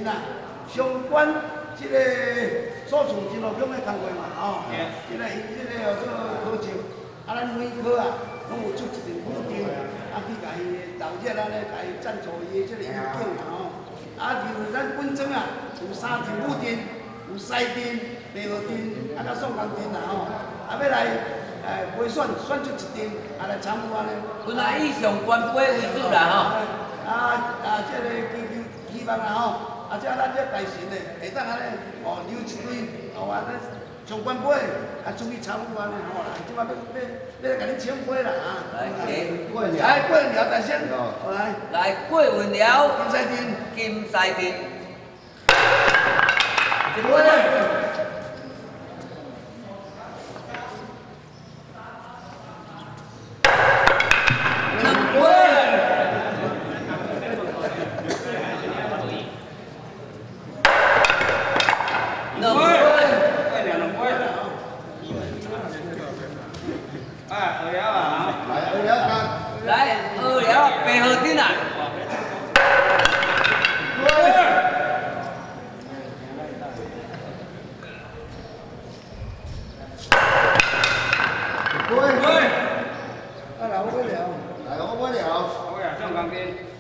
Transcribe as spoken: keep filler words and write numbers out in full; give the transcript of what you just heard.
面啊，相关这个所属真路乡的工作嘛，吼，这个因这个哦做考证，啊咱每科啊拢有出一张补丁，啊去甲伊导热啊咧，甲伊赞助伊的这个医疗嘛，吼，啊就是咱本庄啊有三张补丁，有西丁、白河丁，啊甲宋江丁啦，吼，啊要来。 诶，陪选选出一丁，啊来参与安尼。 本来以上官杯为主啦吼。 啊啊，这个希希希望啦吼，啊这咱这大神的会当安尼哦留一堆，哦安尼上官杯啊出去参与安尼吼啦，即摆要要要甲你请杯啦啊。 来， 过来过了，大先，来来过完了。 金西丁， 金西丁。 过。 来，二了，白河丁啊！ 过，过，啊，来我了， 来我了， 我呀，上钢筋。